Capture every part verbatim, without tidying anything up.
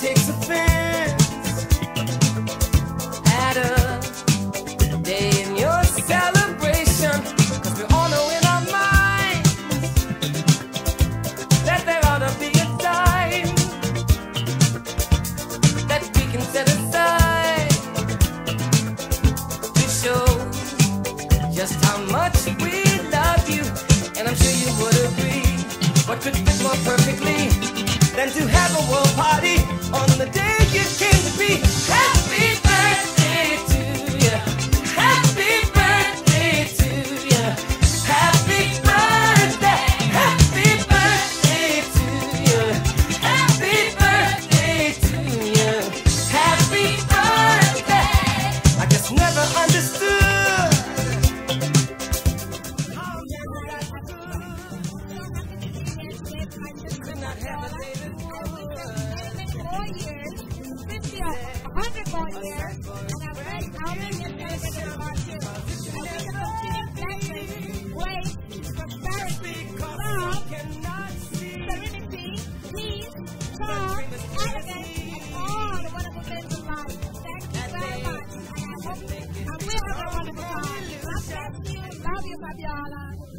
takes offense at a day in your celebration, 'cause we all know in our minds that there ought to be a time that we can set aside to show just how much we love you. And I'm sure you would agree, what could fit more perfectly than to have a world party on the day you came to be. Happy birthday to you. Happy birthday to you. Happy birthday. Happy birthday to you. Happy birthday to you. Happy birthday. I just never understood. Four years, fifty, a hundred more years, and I'm very proud of you and celebrating about you. I wish you continued blessings, grace, prosperity, love, serenity, peace, calm, elegance, and all the wonderful things in life. Thank you very much. And I hope I will have a wonderful time. God bless you. Love you, Fabiola.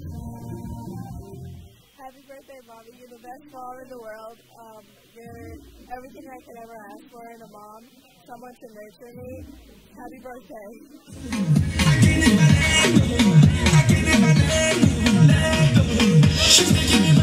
Happy birthday, Mommy. You're the best mom in the world. Um, you're everything I could ever ask for in a mom. Someone to nurture me. Happy birthday. I can't never let go. I can't never let go. She's making me